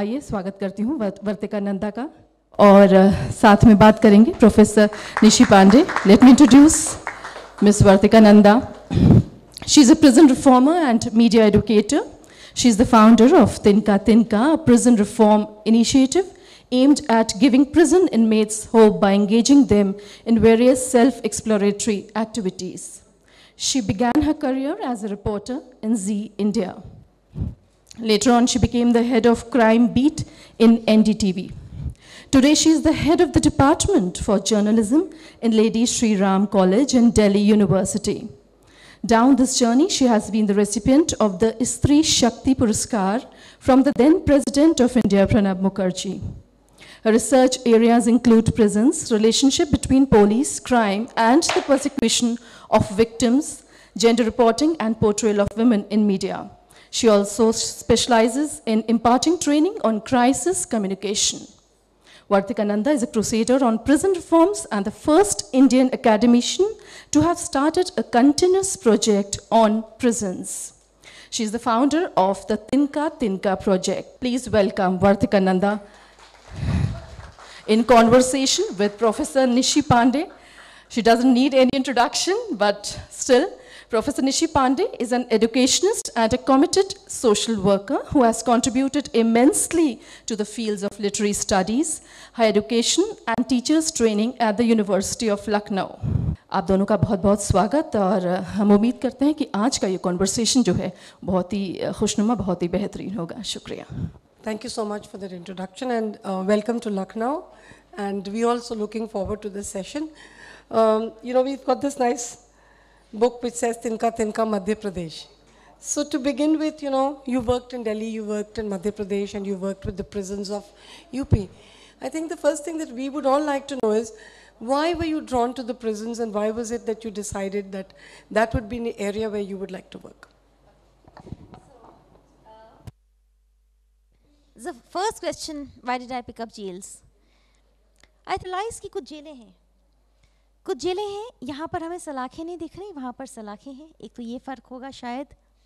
आइए स्वागत करती हूँ वर्तिका नंदा का और साथ में बात करेंगे professor Nishi Pandey. Let me introduce miss Vartika Nanda. She is a prison reformer and media educator. She is the founder of Tinka Tinka, a prison reform initiative aimed at giving prison inmates hope by engaging them in various self-exploratory activities. She began her career as a reporter in Zee India. Later on, she became the head of crime beat in NDTV. Today, she is the head of the department for journalism in Lady Shri Ram College in Delhi University. Down this journey, she has been the recipient of the Istri Shakti Puraskar from the then President of India, Pranab Mukherjee. Her research areas include prisons, relationship between police, crime, and the persecution of victims, gender reporting, and portrayal of women in media. She also specializes in imparting training on crisis communication. Vartika Nanda is a crusader on prison reforms and the first Indian academician to have started a continuous project on prisons. She is the founder of the Tinka Tinka project. Please welcome Vartika Nanda in conversation with Professor Nishi Pandey. She doesn't need any introduction, but still, Professor Nishi Pandey is an educationist and a committed social worker who has contributed immensely to the fields of literary studies, higher education, and teachers training at the University of Lucknow. आप दोनों का बहुत-बहुत स्वागत और हम उम्मीद करते हैं कि आज का ये कॉन्वर्सेशन जो है बहुत ही खुशनुमा, बहुत ही बेहतरीन होगा. शुक्रिया. Thank you so much for that introduction and welcome to Lucknow. And we also looking forward to this session. We've got this nice book which says Tinka Tinka Madhya Pradesh. So to begin with, you worked in Delhi, you worked in Madhya Pradesh, and you worked with the prisons of UP. I think the first thing that we would all like to know is why were you drawn to the prisons and why was it that you decided that that would be an area where you would like to work? The first question, why did I pick up jails? I realized कि कुछ जेलें हैं, यहाँ पर हमें सलाखें नहीं दिख रही, वहाँ पर सलाखें हैं. एक तो ये फ़र्क होगा शायद.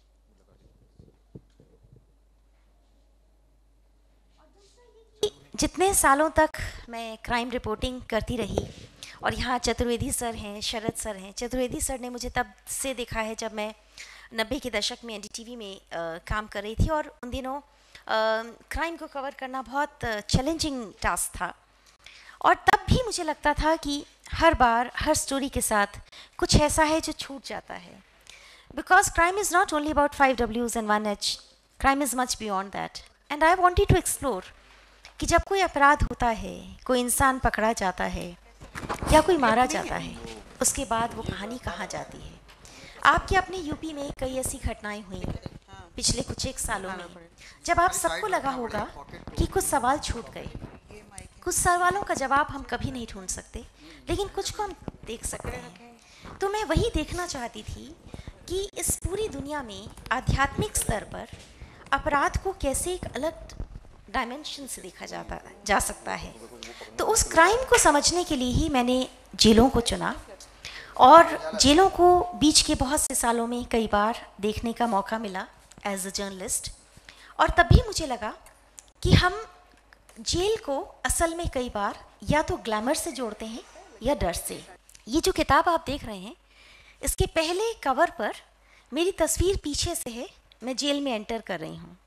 जितने सालों तक मैं क्राइम रिपोर्टिंग करती रही और यहाँ चतुर्वेदी सर हैं, शरद सर हैं. चतुर्वेदी सर ने मुझे तब से देखा है जब मैं 90 के दशक में एनडीटीवी में काम कर रही थी और उन दिनों क्राइम को कवर करना बहुत चैलेंजिंग टास्क था. और तब भी मुझे लगता था कि हर बार हर स्टोरी के साथ कुछ ऐसा है जो छूट जाता है. Because crime is not only about 5 Ws and 1 H. Crime is much beyond that. And I wanted to explore कि जब कोई अपराध होता है, कोई इंसान पकड़ा जाता है या कोई मारा जाता है, उसके बाद वो कहानी कहाँ जाती है. आपके अपने यूपी में कई ऐसी घटनाएं हुई पिछले कुछ एक सालों में जब आप सबको लगा होगा कि कुछ सवाल छूट गए. कुछ सवालों का जवाब हम कभी नहीं ढूंढ सकते, लेकिन कुछ को हम देख सकते हैं. तो मैं वही देखना चाहती थी कि इस पूरी दुनिया में आध्यात्मिक स्तर पर अपराध को कैसे एक अलग डायमेंशन से देखा जा सकता है. तो उस क्राइम को समझने के लिए ही मैंने जेलों को चुना और जेलों को बीच के बहुत से सालों में कई बार देखने का मौका मिला एज अ जर्नलिस्ट. और तभी मुझे लगा कि हम जेल को असल में कई बार या तो ग्लैमर से जोड़ते हैं या डर से. ये जो किताब आप देख रहे हैं, इसके पहले कवर पर मेरी तस्वीर पीछे से है, मैं जेल में एंटर कर रही हूँ.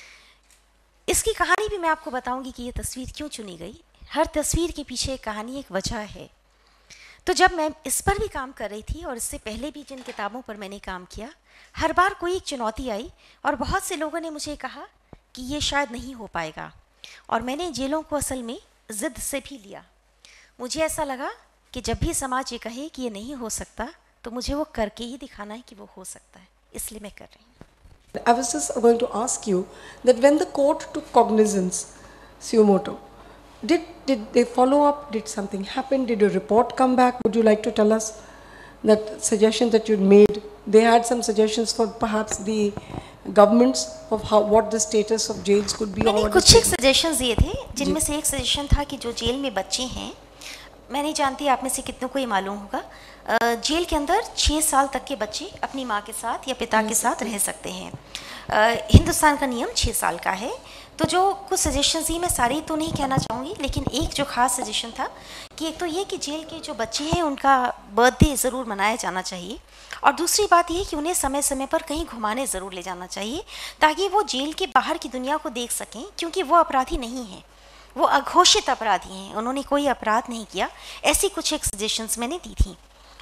इसकी कहानी भी मैं आपको बताऊंगी कि ये तस्वीर क्यों चुनी गई. हर तस्वीर के पीछे एक कहानी, एक वजह है. तो जब मैं इस पर भी काम कर रही थी और इससे पहले भी जिन किताबों पर मैंने काम किया, हर बार कोई एक चुनौती आई और बहुत से लोगों ने मुझे कहा कि ये शायद नहीं हो पाएगा. और मैंने जेलों को असल में ज़िद से भी लिया. मुझे ऐसा लगा कि जब भी समाज ये कहे कि ये नहीं हो सकता, तो मुझे वो करके ही दिखाना है कि वो हो सकता है. इसलिए मैं कर रही हूँ. I was just going to ask you that when the court took cognizance, suo motu, did they follow up? Did something happen? Did a report come back? Would you like to tell us that suggestion that you made? They had some suggestions for perhaps the governments of what the status of jails could be. मैंने कुछ एक suggestions दिए थे, जिनमें से एक suggestion था कि जो जेल में बच्चे हैं, मैं नहीं जानती आप में से कितनों को ये मालूम होगा, जेल के अंदर 6 साल तक के बच्चे अपनी माँ के साथ या पिता के साथ रह सकते हैं. हिंदुस्तान का नियम 6 साल का है. तो जो कुछ सजेशंस थी, मैं सारी तो नहीं कहना चाहूँगी, लेकिन एक जो खास सजेशन था कि एक तो ये कि जेल के जो बच्चे हैं उनका बर्थडे ज़रूर मनाया जाना चाहिए, और दूसरी बात ये कि उन्हें समय समय पर कहीं घुमाने ज़रूर ले जाना चाहिए ताकि वो जेल के बाहर की दुनिया को देख सकें, क्योंकि वो अपराधी नहीं हैं, वो अघोषित अपराधी हैं, उन्होंने कोई अपराध नहीं किया। ऐसी कुछ एक सजेशंस मैंने दी थी।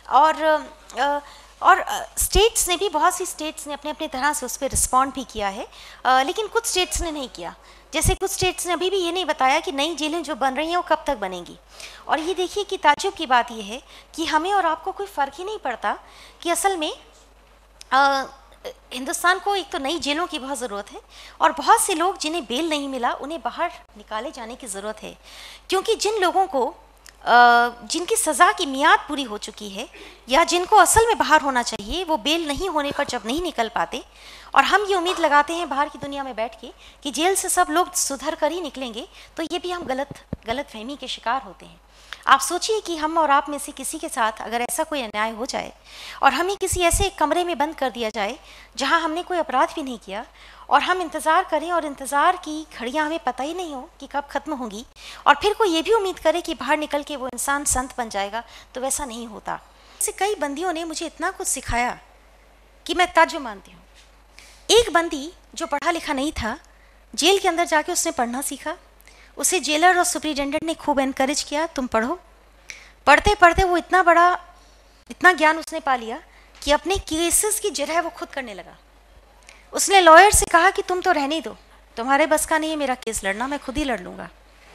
और स्टेट्स ने भी, बहुत सी स्टेट्स ने अपने अपने तरह से उस पर रिस्पॉन्ड भी किया है, लेकिन कुछ स्टेट्स ने नहीं किया। जैसे कुछ स्टेट्स ने अभी भी ये नहीं बताया कि नई जेलें जो बन रही हैं वो कब तक बनेंगी। और ये देखिए कि ताज्जुब की बात ये है कि हमें और आपको कोई फ़र्क ही नहीं पड़ता कि असल में हिंदुस्तान को एक तो नई जेलों की बहुत ज़रूरत है, और बहुत से लोग जिन्हें बेल नहीं मिला उन्हें बाहर निकाले जाने की ज़रूरत है, क्योंकि जिन लोगों को जिनकी सज़ा की मियाद पूरी हो चुकी है या जिनको असल में बाहर होना चाहिए, वो बेल नहीं होने पर जब नहीं निकल पाते, और हम ये उम्मीद लगाते हैं बाहर की दुनिया में बैठ के कि जेल से सब लोग सुधर कर ही निकलेंगे, तो ये भी हम गलत फहमी के शिकार होते हैं। आप सोचिए कि हम और आप में से किसी के साथ अगर ऐसा कोई अन्याय हो जाए और हमें किसी ऐसे कमरे में बंद कर दिया जाए जहां हमने कोई अपराध भी नहीं किया, और हम इंतज़ार करें और इंतज़ार की घड़ियां हमें पता ही नहीं हो कि कब ख़त्म होंगी, और फिर कोई ये भी उम्मीद करे कि बाहर निकल के वो इंसान संत बन जाएगा, तो वैसा नहीं होता। ऐसे कई बंदियों ने मुझे इतना कुछ सिखाया कि मैं ताज्जुब मानती हूँ। एक बंदी जो पढ़ा लिखा नहीं था, जेल के अंदर जाके उसने पढ़ना सीखा। उसे जेलर और सुपरिटेंडेंट ने खूब एनकरेज किया, तुम पढ़ो। पढ़ते पढ़ते वो इतना ज्ञान उसने पा लिया कि अपने केसेस की जरह वो खुद करने लगा। उसने लॉयर से कहा कि तुम तो रहने दो, तुम्हारे बस का नहीं है मेरा केस लड़ना, मैं खुद ही लड़ लूँगा।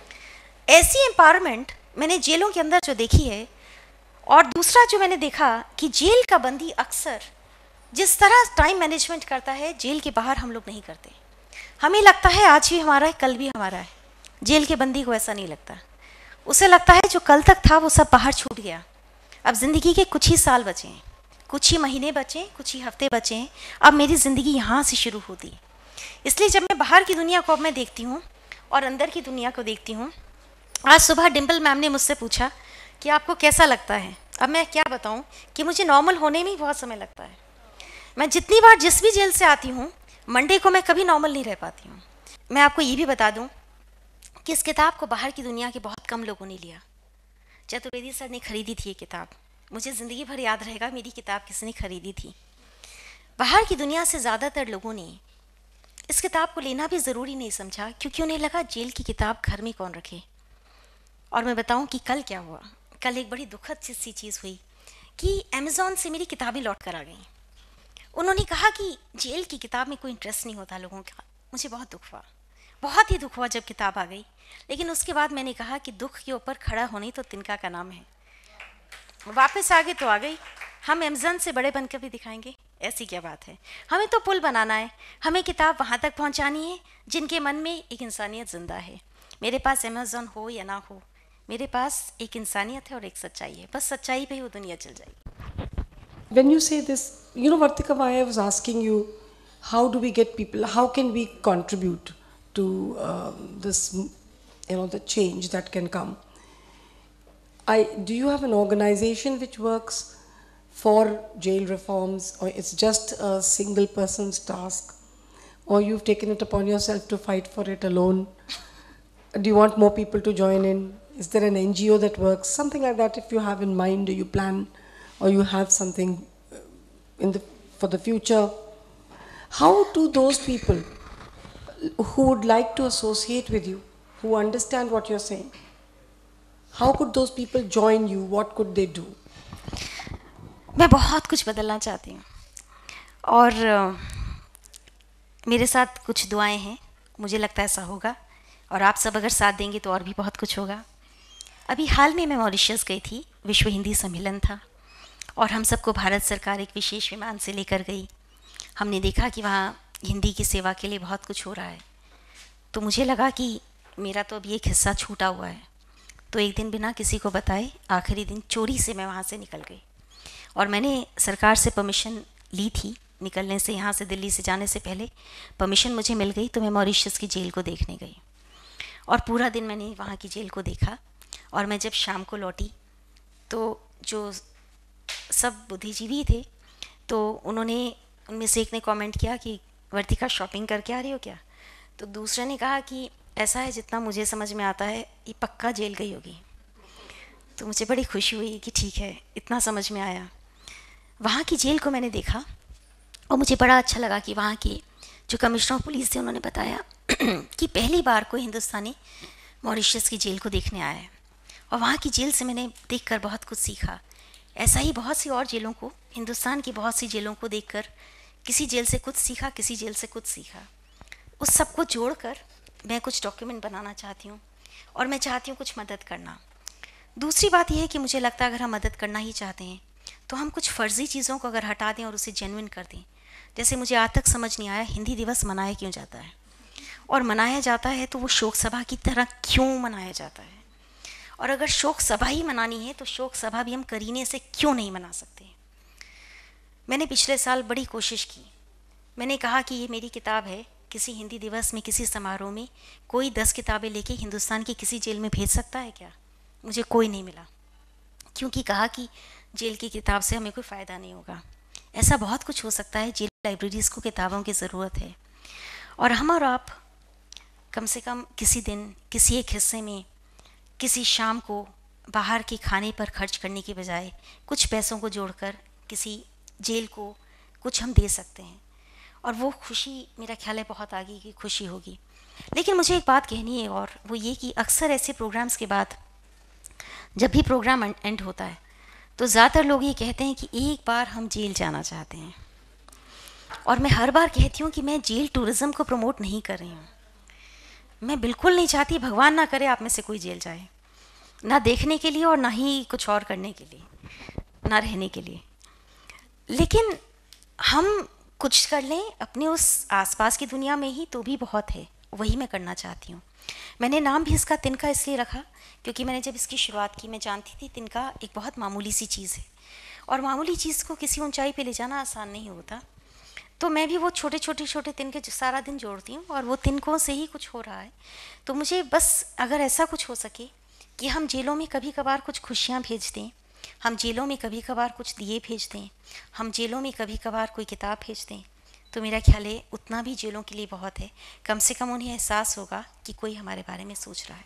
ऐसी एम्पावरमेंट मैंने जेलों के अंदर जो देखी है। और दूसरा जो मैंने देखा कि जेल का बंदी अक्सर जिस तरह टाइम मैनेजमेंट करता है, जेल के बाहर हम लोग नहीं करते। हमें लगता है आज भी हमारा है, कल भी हमारा है। जेल के बंदी को ऐसा नहीं लगता। उसे लगता है जो कल तक था वो सब बाहर छूट गया, अब ज़िंदगी के कुछ ही साल बचे हैं, कुछ ही महीने बचे हैं, कुछ ही हफ्ते बचे हैं, अब मेरी ज़िंदगी यहाँ से शुरू होती है। इसलिए जब मैं बाहर की दुनिया को अब मैं देखती हूँ और अंदर की दुनिया को देखती हूँ। आज सुबह डिम्पल मैम ने मुझसे पूछा कि आपको कैसा लगता है। अब मैं क्या बताऊँ कि मुझे नॉर्मल होने में ही बहुत समय लगता है। मैं जितनी बार जिस भी जेल से आती हूँ, मंडे को मैं कभी नॉर्मल नहीं रह पाती हूँ। मैं आपको ये भी बता दूँ कि इस किताब को बाहर की दुनिया के बहुत कम लोगों ने लिया। चतुर्वेदी सर ने खरीदी थी ये किताब, मुझे ज़िंदगी भर याद रहेगा मेरी किताब किसने खरीदी थी। बाहर की दुनिया से ज़्यादातर लोगों ने इस किताब को लेना भी ज़रूरी नहीं समझा, क्योंकि उन्हें लगा जेल की किताब घर में कौन रखे। और मैं बताऊं कि कल क्या हुआ। कल एक बड़ी दुखद सी चीज़ हुई कि अमेज़ॉन से मेरी किताबें लौट कर आ गई। उन्होंने कहा कि जेल की किताब में कोई इंटरेस्ट नहीं होता लोगों का। मुझे बहुत दुख हुआ, बहुत ही दुख हुआ जब किताब आ गई। लेकिन उसके बाद मैंने कहा कि दुख के ऊपर खड़ा होने तो तिनका का नाम है। वापस आ गए तो आ गई, हम अमेज़न से बड़े बनकर भी दिखाएंगे, ऐसी क्या बात है। हमें तो पुल बनाना है, हमें किताब वहाँ तक पहुँचानी है जिनके मन में एक इंसानियत ज़िंदा है। मेरे पास अमेज़न हो या ना हो, मेरे पास एक इंसानियत है और एक सच्चाई है, बस सच्चाई पे ही वो दुनिया चल जाएगी। When you say this, you know, Vartika, why I was asking you, how do we get people, how can we contribute to this, you know, the change that can come? Do you have an organization which works for jail reforms, or it's just a single person's task, or you've taken it upon yourself to fight for it alone? Do you want more people to join in? Is there an NGO that works? Something like that, if you have in mind, or you plan, or you have something for the future. How do those people who would like to associate with you, who understand what you're saying, how could those people join you? What could they do? मैं बहुत कुछ बदलना चाहती हूँ, और मेरे साथ कुछ दुआएं हैं। मुझे लगता है ऐसा होगा, और आप सब अगर साथ देंगे तो और भी बहुत कुछ होगा। अभी हाल में मैं मॉरिशस गई थी, विश्व हिंदी सम्मेलन था, और हम सबको भारत सरकार एक विशेष विमान से लेकर गई। हमने देखा कि वहाँ हिंदी की सेवा के लिए बहुत कुछ हो रहा है। तो मुझे लगा कि मेरा तो अभी एक हिस्सा छूटा हुआ है। तो एक दिन बिना किसी को बताए, आखिरी दिन चोरी से मैं वहाँ से निकल गई, और मैंने सरकार से परमिशन ली थी निकलने से, यहाँ से दिल्ली से जाने से पहले परमिशन मुझे मिल गई। तो मैं मॉरिशस की जेल को देखने गई, और पूरा दिन मैंने वहाँ की जेल को देखा। और मैं जब शाम को लौटी तो जो सब बुद्धिजीवी थे, तो उनमें से एक ने कमेंट किया कि वर्तिका शॉपिंग करके आ रही हो क्या? तो दूसरे ने कहा कि ऐसा है, जितना मुझे समझ में आता है ये पक्का जेल गई होगी। तो मुझे बड़ी खुशी हुई कि ठीक है, इतना समझ में आया। वहाँ की जेल को मैंने देखा और मुझे बड़ा अच्छा लगा कि वहाँ की जो कमिश्नर ऑफ पुलिस थे उन्होंने बताया कि पहली बार कोई हिंदुस्तानी मॉरिशस की जेल को देखने आया है। और वहाँ की जेल से मैंने देखकर बहुत कुछ सीखा। ऐसा ही बहुत सी और जेलों को, हिंदुस्तान की बहुत सी जेलों को देखकर किसी जेल से कुछ सीखा, किसी जेल से कुछ सीखा। उस सब को जोड़कर मैं कुछ डॉक्यूमेंट बनाना चाहती हूँ और मैं चाहती हूँ कुछ मदद करना। दूसरी बात यह है कि मुझे लगता है अगर हम मदद करना ही चाहते हैं तो हम कुछ फ़र्ज़ी चीज़ों को अगर हटा दें और उसे जेन्युइन कर दें। जैसे मुझे आज तक समझ नहीं आया हिंदी दिवस मनाया क्यों जाता है, और मनाया जाता है तो वो शोक सभा की तरह क्यों मनाया जाता है। और अगर शोक सभा ही मनानी है तो शोक सभा भी हम करीने से क्यों नहीं मना सकते। मैंने पिछले साल बड़ी कोशिश की। मैंने कहा कि ये मेरी किताब है, किसी हिंदी दिवस में किसी समारोह में कोई 10 किताबें लेके हिंदुस्तान की किसी जेल में भेज सकता है क्या? मुझे कोई नहीं मिला, क्योंकि कहा कि जेल की किताब से हमें कोई फ़ायदा नहीं होगा। ऐसा बहुत कुछ हो सकता है। जेल लाइब्रेरीज़ को किताबों की ज़रूरत है, और हम और आप कम से कम किसी दिन किसी एक हिस्से में किसी शाम को बाहर के खाने पर खर्च करने के बजाय कुछ पैसों को जोड़कर किसी जेल को कुछ हम दे सकते हैं, और वो खुशी मेरा ख्याल है बहुत आगे की खुशी होगी। लेकिन मुझे एक बात कहनी है, और वो ये कि अक्सर ऐसे प्रोग्राम्स के बाद जब भी प्रोग्राम एंड होता है तो ज़्यादातर लोग ये कहते हैं कि एक बार हम जेल जाना चाहते हैं। और मैं हर बार कहती हूँ कि मैं जेल टूरिज़्म को प्रमोट नहीं कर रही हूँ। मैं बिल्कुल नहीं चाहती, भगवान ना करे आप में से कोई जेल जाए, ना देखने के लिए और ना ही कुछ और करने के लिए, ना रहने के लिए। लेकिन हम कुछ कर लें अपने उस आसपास की दुनिया में ही तो भी बहुत है, वही मैं करना चाहती हूँ। मैंने नाम भी इसका तिनका इसलिए रखा क्योंकि मैंने जब इसकी शुरुआत की मैं जानती थी तिनका एक बहुत मामूली सी चीज़ है, और मामूली चीज़ को किसी ऊंचाई पे ले जाना आसान नहीं होता। तो मैं भी वो छोटे छोटे तिनके सारा दिन जोड़ती हूँ, और वो तिनकों से ही कुछ हो रहा है। तो मुझे बस अगर ऐसा कुछ हो सके कि हम जेलों में कभी कभार कुछ खुशियाँ भेज दें, हम जेलों में कभी कभार कुछ दिए भेज दें, हम जेलों में कभी कभार कोई किताब भेज दें, तो मेरा ख्याल है उतना भी जेलों के लिए बहुत है। कम से कम उन्हें एहसास होगा कि कोई हमारे बारे में सोच रहा है।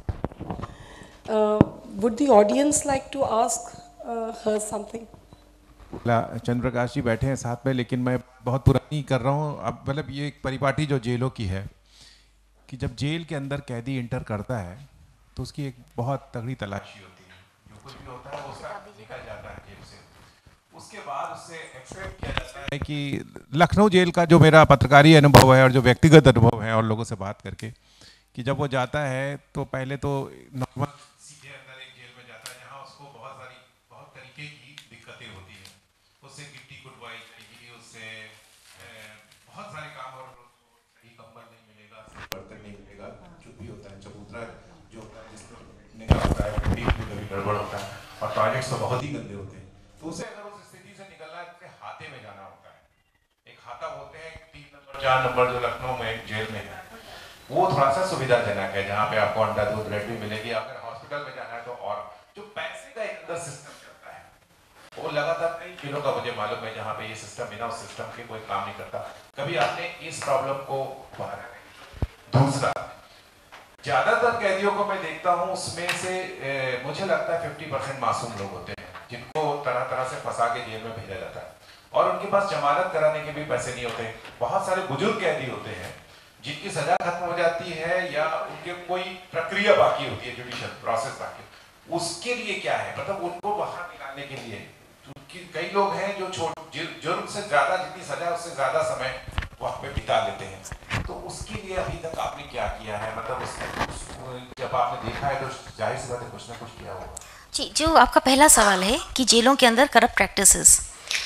Would the audience like to ask her something? Chandraprakash जी बैठे हैं साथ में, लेकिन मैं बहुत पुरानी कर रहा हूँ अब। मतलब ये एक परिपाटी जो जेलों की है कि जब जेल के अंदर कैदी इंटर करता है तो उसकी एक बहुत तगड़ी तलाशी होती है। जो कुछ भी होता है वो उसका निकल जाता है जेल से। उसके बाद उससे एक्सपेक्ट किया जाता है कि लखनऊ जेल का जो मेरा पत्रकारी अनुभव है और जो व्यक्तिगत अनुभव है और लोगों से बात करके, कि जब वो जाता है तो पहले तो नॉर्मल सीधे अंदर एक जेल में जाता है जहाँ उसको बहुत तरीके की दिक्कतें होती हैं। उससे गिट्टी कुटवाई जाएगी, उससे बहुत सारे काम, और सही कंबल नहीं मिलेगा, सही बर्तन नहीं मिलेगा, जो भी होता है चबूतरा जो होता है जिसमें निकल होता है, कभी गड़बड़ होता है, और टॉयलेट्स तो बहुत ही गंदे होते हैं। तो उसे अगर उस स्थिति से निकलना है तो हाथे में जाना होता है। एक हाथा बोलते हैं 3 नंबर 4 नंबर जो लखनऊ में जेल में है, वो थोड़ा सा सुविधाजनक है, जहाँ पे आपको अंडा दूध ब्रेड भी मिलेगी। अगर हॉस्पिटल में जाना है तो, और जो पैसे का एक अंदर सिस्टम चलता है वो लगातार कई जिलों का मुझे मालूम है जहाँ पे ये सिस्टम बिना उस सिस्टम के कोई काम नहीं करता। कभी आपने इस प्रॉब्लम को बाहर रखा। दूसरा, ज्यादातर कैदियों को मैं देखता हूँ उसमें से मुझे लगता है 50% मासूम लोग होते हैं जिनको तरह तरह से फंसा के जेल में भेजा जाता है, और उनके पास जमानत कराने के भी पैसे नहीं होते। बहुत सारे बुजुर्ग कैदी होते हैं जिनकी सजा खत्म हो जाती है या उनके कोई प्रक्रिया बाकी होती है, जुडिशियल प्रोसेस बाकी, उसके लिए क्या है, मतलब उनको बाहर निकालने के लिए कई लोग हैं जो जुर्म से ज्यादा, जितनी सजा उससे ज्यादा समय वहाँ पे बिता लेते हैं। तो उसके लिए अभी तक आपने क्या किया है? मतलब उसमें जब आपने देखा है तो जाहिर सी बात है कुछ ना कुछ किया होगा। जी, जो आपका पहला सवाल है कि जेलों के अंदर करप्ट प्रैक्टिसेस,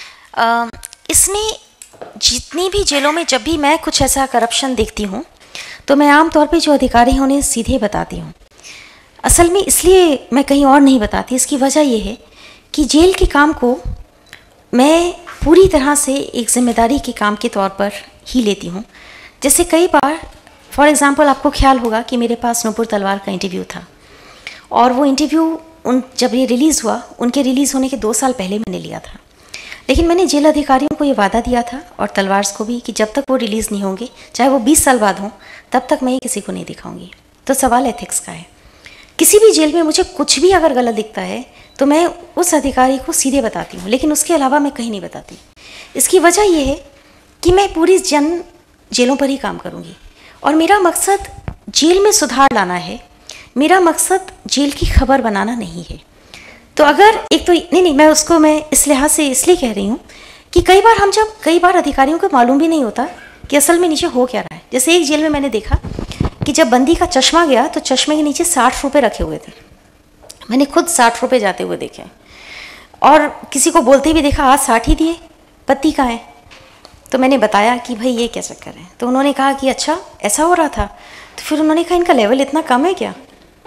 इसमें जितनी भी जेलों में जब भी मैं कुछ ऐसा करप्शन देखती हूँ तो मैं आमतौर पे जो अधिकारी हैं उन्हें सीधे बताती हूँ। असल में इसलिए मैं कहीं और नहीं बताती, इसकी वजह यह है कि जेल के काम को मैं पूरी तरह से एक जिम्मेदारी के काम के तौर पर ही लेती हूँ। जैसे कई बार फॉर एग्ज़ाम्पल आपको ख्याल होगा कि मेरे पास नूपुर तलवार का इंटरव्यू था, और वो इंटरव्यू जब ये रिलीज़ हुआ उनके रिलीज़ होने के 2 साल पहले मैंने लिया था। लेकिन मैंने जेल अधिकारियों को ये वादा दिया था और तलवार्स को भी कि जब तक वो रिलीज़ नहीं होंगे, चाहे वो 20 साल बाद हों, तब तक मैं ये किसी को नहीं दिखाऊंगी। तो सवाल एथिक्स का है। किसी भी जेल में मुझे कुछ भी अगर गलत दिखता है तो मैं उस अधिकारी को सीधे बताती हूँ, लेकिन उसके अलावा मैं कहीं नहीं बताती। इसकी वजह यह है कि मैं पूरी जेलों पर ही काम करूँगी और मेरा मकसद जेल में सुधार लाना है। मेरा मकसद जेल की खबर बनाना नहीं है। तो अगर एक तो नहीं, मैं इस लिहाज से इसलिए कह रही हूँ कि कई बार अधिकारियों को मालूम भी नहीं होता कि असल में नीचे हो क्या रहा है। जैसे एक जेल में मैंने देखा कि जब बंदी का चश्मा गया तो चश्मे के नीचे 60 रुपये रखे हुए थे। मैंने खुद 60 रुपये जाते हुए देखे और किसी को बोलते भी देखा, आज 60 ही दिए, पत्ती कहाँ है? तो मैंने बताया कि भाई ये क्या चक्कर है। तो उन्होंने कहा कि अच्छा ऐसा हो रहा था। तो फिर उन्होंने कहा इनका लेवल इतना कम है क्या?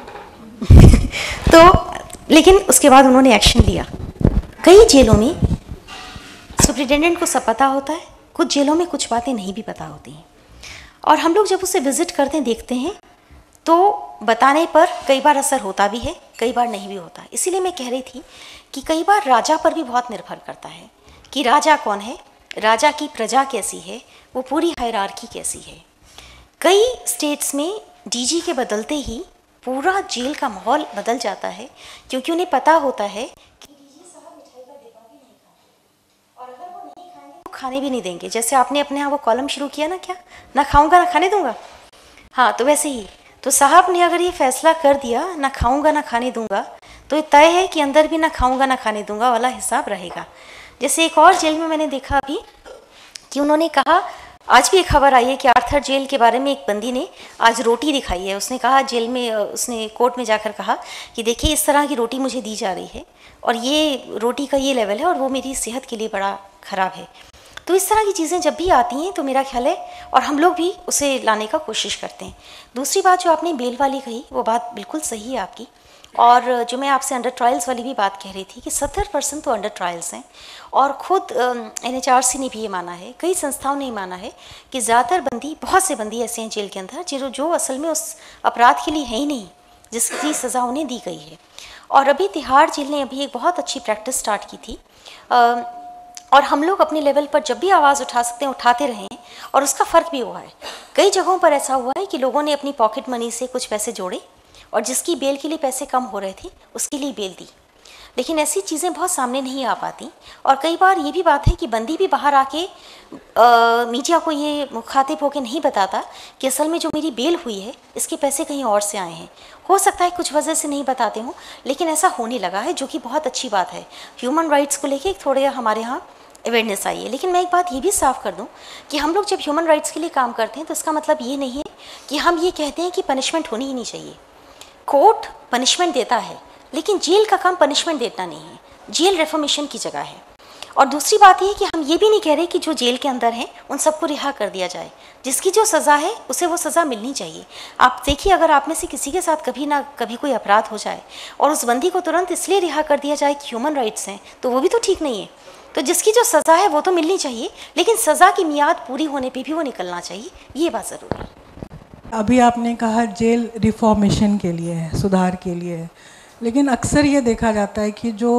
तो लेकिन उसके बाद उन्होंने एक्शन लिया। कई जेलों में सुप्रिटेंडेंट को सब पता होता है, कुछ जेलों में कुछ बातें नहीं भी पता होती हैं और हम लोग जब उसे विजिट करते हैं, देखते हैं, तो बताने पर कई बार असर होता भी है, कई बार नहीं भी होता। इसीलिए मैं कह रही थी कि कई बार राजा पर भी बहुत निर्भर करता है कि राजा कौन है, राजा की प्रजा कैसी है, वो पूरी हायरार्की कैसी है। कई स्टेट्स में डीजी के बदलते ही पूरा जेल का माहौल बदल जाता है, क्योंकि उन्हें पता होता है कि डीजी साहब मिठाई का डिब्बा भी नहीं खाते और अगर वो नहीं खाएंगे तो खाने भी नहीं देंगे। जैसे आपने अपने यहाँ वो कॉलम शुरू किया ना, क्या ना खाऊंगा ना खाने दूंगा, हाँ, तो वैसे ही तो साहब ने अगर ये फैसला कर दिया ना खाऊंगा ना खाने दूंगा, तो ये तय है कि अंदर भी ना खाऊंगा ना खाने दूंगा वाला हिसाब रहेगा। जैसे एक और जेल में मैंने देखा अभी कि उन्होंने कहा, आज भी एक खबर आई है कि आर्थर जेल के बारे में एक बंदी ने आज रोटी दिखाई है। उसने कहा जेल में, उसने कोर्ट में जाकर कहा कि देखिए इस तरह की रोटी मुझे दी जा रही है और ये रोटी का ये लेवल है और वो मेरी सेहत के लिए बड़ा ख़राब है। तो इस तरह की चीज़ें जब भी आती हैं तो मेरा ख्याल है, और हम लोग भी उसे लाने का कोशिश करते हैं। दूसरी बात जो आपने बेल वाली कही, वो बात बिल्कुल सही है आपकी। और जो मैं आपसे अंडर ट्रायल्स वाली भी बात कह रही थी कि 70% तो अंडर ट्रायल्स हैं और ख़ुद NHRC ने भी ये माना है, कई संस्थाओं ने माना है कि ज़्यादातर बंदी, बहुत से बंदी ऐसे हैं जेल के अंदर जो असल में उस अपराध के लिए है ही नहीं जिसकी सज़ा उन्हें दी गई है। और अभी तिहाड़ जेल ने अभी एक बहुत अच्छी प्रैक्टिस स्टार्ट की थी और हम लोग अपने लेवल पर जब भी आवाज़ उठा सकते हैं उठाते रहे हैं और उसका फ़र्क भी हुआ है। कई जगहों पर ऐसा हुआ है कि लोगों ने अपनी पॉकेट मनी से कुछ पैसे जोड़े और जिसकी बेल के लिए पैसे कम हो रहे थे उसके लिए बेल दी। लेकिन ऐसी चीज़ें बहुत सामने नहीं आ पाती और कई बार ये भी बात है कि बंदी भी बाहर आके मीडिया को ये मुखातिब होकर नहीं बताता कि असल में जो मेरी बेल हुई है इसके पैसे कहीं और से आए हैं। हो सकता है कुछ वजह से नहीं बताते हों, लेकिन ऐसा होने लगा है, जो कि बहुत अच्छी बात है। ह्यूमन राइट्स को लेके थोड़े हमारे यहाँ अवेयरनेस आई है। लेकिन मैं एक बात ये भी साफ कर दूं कि हम लोग जब ह्यूमन राइट्स के लिए काम करते हैं तो इसका मतलब ये नहीं है कि हम ये कहते हैं कि पनिशमेंट होनी ही नहीं चाहिए। कोर्ट पनिशमेंट देता है, लेकिन जेल का काम पनिशमेंट देना नहीं है, जेल रिफॉर्मेशन की जगह है। और दूसरी बात ये कि हम ये भी नहीं कह रहे कि जो जेल के अंदर हैं उन सबको रिहा कर दिया जाए। जिसकी जो सज़ा है उसे वो सज़ा मिलनी चाहिए। आप देखिए, अगर आप में से किसी के साथ कभी ना कभी कोई अपराध हो जाए और उस बंदी को तुरंत इसलिए रिहा कर दिया जाए कि ह्यूमन राइट्स हैं, तो वो भी तो ठीक नहीं है। तो जिसकी जो सज़ा है वो तो मिलनी चाहिए, लेकिन सज़ा की मियाद पूरी होने पे भी वो निकलना चाहिए, ये बात ज़रूरी है। अभी आपने कहा जेल रिफॉर्मेशन के लिए है, सुधार के लिए है, लेकिन अक्सर ये देखा जाता है कि जो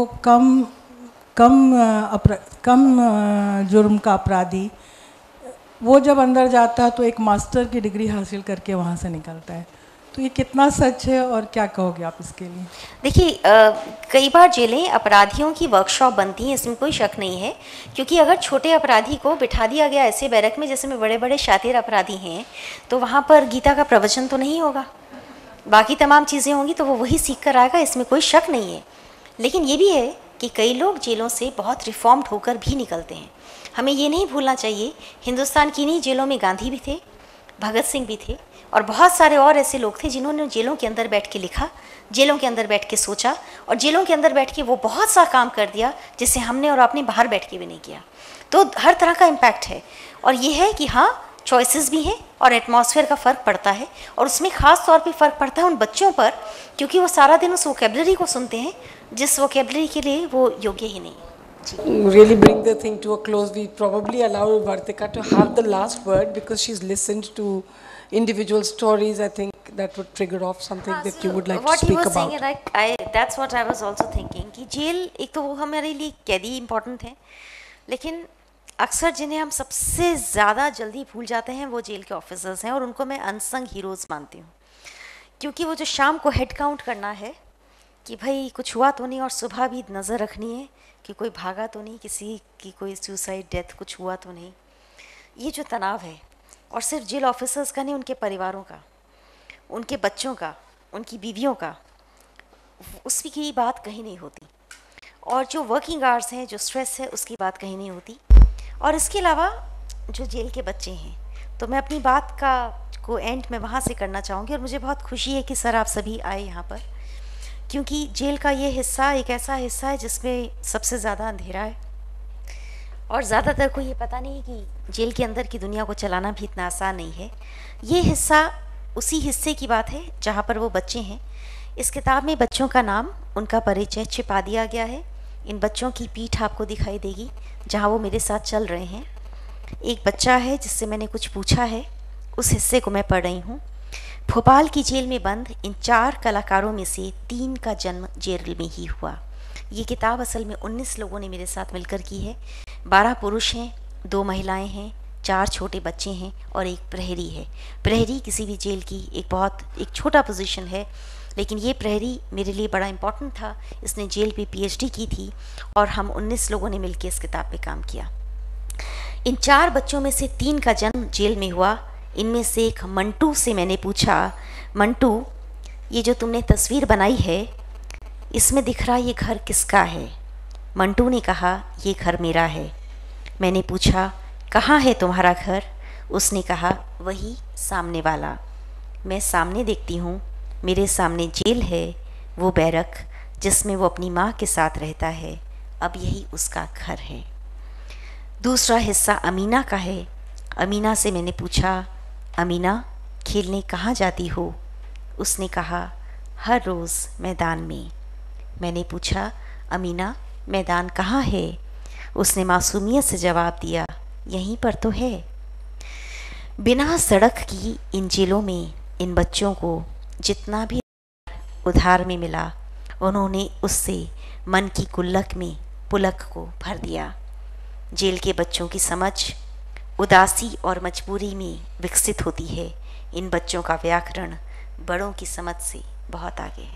कम जुर्म का अपराधी, वो जब अंदर जाता है तो एक मास्टर की डिग्री हासिल करके वहाँ से निकलता है। तो ये कितना सच है और क्या कहोगे आप इसके लिए? देखिए, कई बार जेलें अपराधियों की वर्कशॉप बनती हैं, इसमें कोई शक नहीं है। क्योंकि अगर छोटे अपराधी को बिठा दिया गया ऐसे बैरक में जैसे में बड़े बड़े शातिर अपराधी हैं, तो वहाँ पर गीता का प्रवचन तो नहीं होगा, बाकी तमाम चीज़ें होंगी तो वो वही सीख कर आएगा, इसमें कोई शक नहीं है। लेकिन ये भी है कि कई लोग जेलों से बहुत रिफॉर्म्ड होकर भी निकलते हैं। हमें ये नहीं भूलना चाहिए, हिंदुस्तान की नहीं जेलों में गांधी भी थे, भगत सिंह भी थे और बहुत सारे और ऐसे लोग थे जिन्होंने जेलों के अंदर बैठ के लिखा, जेलों के अंदर बैठ के सोचा और जेलों के अंदर बैठ के वो बहुत सा काम कर दिया जिसे हमने और आपने बाहर बैठ के भी नहीं किया। तो हर तरह का इम्पैक्ट है और ये है कि हाँ, चॉइसेस भी हैं और एटमॉस्फेयर का फ़र्क पड़ता है और उसमें ख़ास तौर पे फ़र्क पड़ता है उन बच्चों पर, क्योंकि वो सारा दिन उस वोकेबलरी को सुनते हैं जिस वोकेबलरी के लिए वो योग्य ही नहीं। Really bring the thing to a close. We probably allow Vartika to have the last word because she's listened to individual stories. I think that would trigger off something that you would like to speak about. What he was saying, that's what I was also thinking कि jail एक तो वो हमारे लिए कैदी important है, लेकिन अक्सर जिन्हें हम सबसे ज़्यादा जल्दी भूल जाते हैं वो जेल के ऑफिसर्स हैं, और उनको मैं अनसंग हीरोज़ मानती हूँ, क्योंकि वो जो शाम को हेड काउंट करना है कि भाई कुछ हुआ तो नहीं, और सुबह भी नज़र रखनी है कि कोई भागा तो नहीं, किसी की कोई सुसाइड डेथ कुछ हुआ तो नहीं, ये जो तनाव है, और सिर्फ जेल ऑफिसर्स का नहीं, उनके परिवारों का, उनके बच्चों का, उनकी बीवियों का, उसकी बात कहीं नहीं होती। और जो वर्किंग आवर्स हैं, जो स्ट्रेस है, उसकी बात कहीं नहीं होती। और इसके अलावा जो जेल के बच्चे हैं, तो मैं अपनी बात को एंड में वहाँ से करना चाहूँगी, और मुझे बहुत खुशी है कि सर आप सभी आए यहाँ पर, क्योंकि जेल का ये हिस्सा एक ऐसा हिस्सा है जिसमें सबसे ज़्यादा अंधेरा है, और ज़्यादातर को ये पता नहीं कि जेल के अंदर की दुनिया को चलाना भी इतना आसान नहीं है। ये हिस्सा उसी हिस्से की बात है जहाँ पर वो बच्चे हैं। इस किताब में बच्चों का नाम, उनका परिचय छिपा दिया गया है। इन बच्चों की पीठ आपको दिखाई देगी जहाँ वो मेरे साथ चल रहे हैं। एक बच्चा है जिससे मैंने कुछ पूछा है, उस हिस्से को मैं पढ़ रही हूँ। भोपाल की जेल में बंद इन 4 कलाकारों में से 3 का जन्म जेल में ही हुआ। ये किताब असल में 19 लोगों ने मेरे साथ मिलकर की है। 12 पुरुष हैं, 2 महिलाएं हैं, 4 छोटे बच्चे हैं और एक प्रहरी है। प्रहरी किसी भी जेल की एक छोटा पोजीशन है, लेकिन ये प्रहरी मेरे लिए बड़ा इम्पोर्टेंट था। इसने जेल पे PhD की थी और हम 19 लोगों ने मिलकर इस किताब पे काम किया। इन 4 बच्चों में से 3 का जन्म जेल में हुआ। इनमें से एक मंटू से मैंने पूछा, मंटू ये जो तुमने तस्वीर बनाई है, इसमें दिख रहा ये घर किसका है? मंटू ने कहा ये घर मेरा है। मैंने पूछा कहाँ है तुम्हारा घर? उसने कहा वही सामने वाला। मैं सामने देखती हूँ, मेरे सामने जेल है, वो बैरक जिसमें वो अपनी माँ के साथ रहता है, अब यही उसका घर है। दूसरा हिस्सा अमीना का है। अमीना से मैंने पूछा, अमीना खेलने कहाँ जाती हो? उसने कहा हर रोज़ मैदान में। मैंने पूछा अमीना मैदान कहाँ है? उसने मासूमियत से जवाब दिया यहीं पर तो है। बिना सड़क की इन जेलों में इन बच्चों को जितना भी उधार में मिला, उन्होंने उससे मन की गुल्लक में पुलक को भर दिया। जेल के बच्चों की समझ उदासी और मजबूरी में विकसित होती है। इन बच्चों का व्याकरण बड़ों की समझ से बहुत आगे है।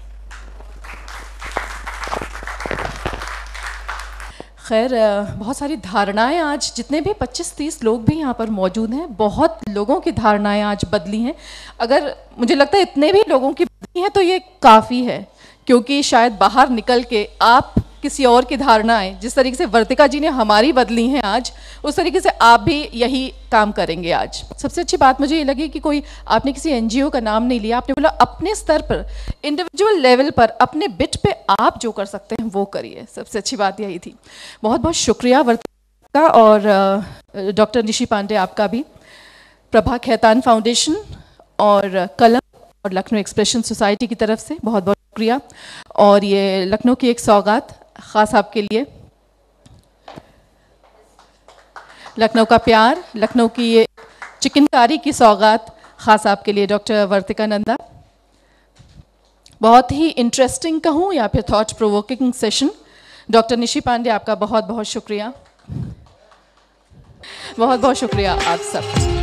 खैर, बहुत सारी धारणाएं आज, जितने भी 25-30 लोग भी यहाँ पर मौजूद हैं, बहुत लोगों की धारणाएं आज बदली हैं। अगर मुझे लगता है इतने भी लोगों की बदली हैं तो ये काफ़ी है, क्योंकि शायद बाहर निकल के आप किसी और की धारणाएं, जिस तरीके से वर्तिका जी ने हमारी बदली हैं आज, उस तरीके से आप भी यही काम करेंगे आज। सबसे अच्छी बात मुझे ये लगी कि कोई आपने किसी NGO का नाम नहीं लिया, आपने बोला अपने स्तर पर, इंडिविजुअल लेवल पर, अपने बिट पे आप जो कर सकते हैं वो करिए। सबसे अच्छी बात यही थी। बहुत बहुत शुक्रिया वर्तिका और डॉक्टर निशी पांडे आपका भी, प्रभा खेतान फाउंडेशन और कलम और लखनऊ एक्सप्रेशन सोसाइटी की तरफ से बहुत बहुत शुक्रिया। और ये लखनऊ की एक सौगात ख़ास आपके लिए, लखनऊ का प्यार, लखनऊ की ये चिकनकारी की सौगात ख़ास आपके लिए डॉक्टर वर्तिका नंदा। बहुत ही इंटरेस्टिंग कहूँ या फिर thought provoking session. Doctor Nishi Pandey आपका बहुत बहुत शुक्रिया, बहुत बहुत शुक्रिया आप सब।